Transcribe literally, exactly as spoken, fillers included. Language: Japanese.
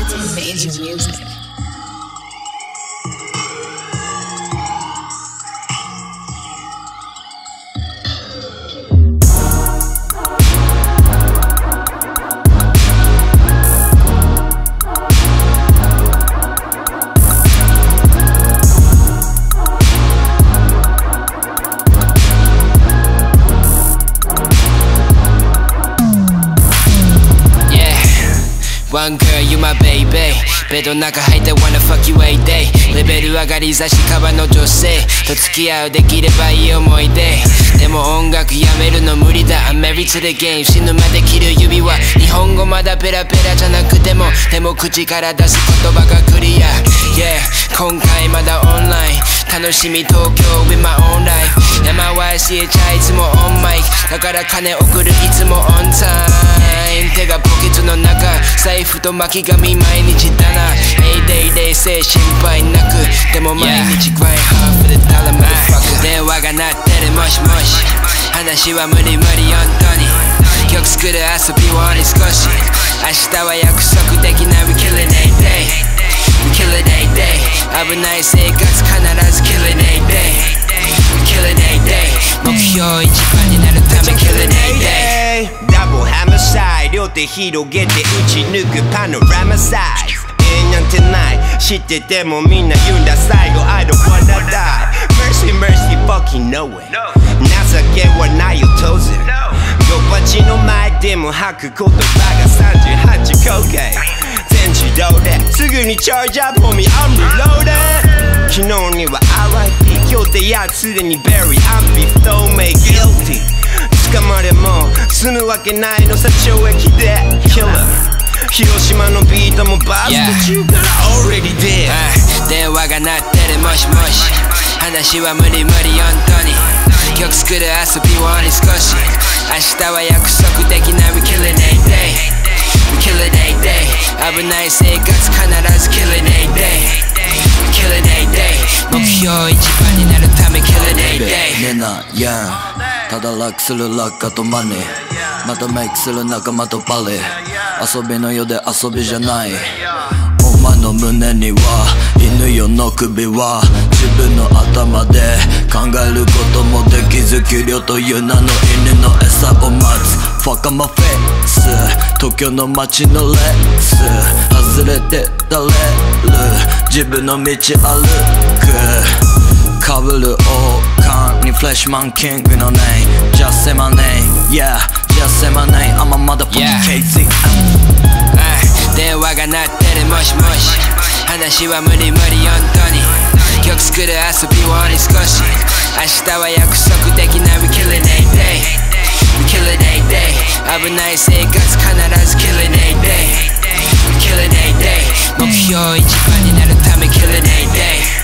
Major music. One girl, you my baby ベッドの中入って wanna fuck you every day レベル上がり雑誌カバーの女性と付き合うできればいい思い出でも音楽やめるの無理だ I'm married to the game 死ぬまで切る指輪日本語まだペラペラじゃなくてもでも口から出す言葉がクリア Yeah 今回まだオンライン楽しみ東京 with my own life エムアイワイシーエイチアイ いつもオンマイクだから金送るいつもオンタイム手がポケットの中財布と巻き紙毎日だな エイデイデイせい心配なくでも毎日 grind hard for the dollar motherfucker 電話が鳴ってるもしもし話は無理無理本当に曲作る遊びはに少し明日は約束できない We kill it every day We kill it every day 危ない生活必ず kill it every day We kill it every day 目標一番になるため kill it every day ダブルハムサイ両手広げて打ち抜くパノラマサイズ縁なんてない知っててもみんな言うんだ最後 I don't wanna die Mercy mercy fucking no way 情けはないよ当然ドバチの前でも吐く言葉がさんじゅうはち口径全自動ですぐにチャージアップ Homie I'm reloaded 昨日には アールアイピー 今日でやすでに Bury I'm beef don't make guilty 捕まれも済むわけないのさ懲役で Killer 広島のビートもバスト中から already dead、 uh, 電話が鳴ってるもしもし話は無理無理本当に曲作る遊びはに少し明日は約束できない We kill it every day We kill it every day 危ない生活必ず kill it every day We kill it every day 目標一番になるため kill it every day 寝なやんただ楽する落下とマネまたメイクする仲間とバレ遊びの世で遊びじゃないお前の胸には犬よの首は自分の頭で考えることもできず給料という名の犬の餌を待つ Fuck on my face 東京の街のレース外れてたレール自分の道歩くかぶる王冠にフレッシュマンキングの name Just say my name Yeah Just say my name I'm a motherfuckingケーゼット電話が鳴ってるもしもし話は無理無理本当に曲作る遊びはに少し明日は約束できない We kill it every day We kill it every day 危ない生活必ず kill it every day We kill it every day 目標一番になるため kill it every day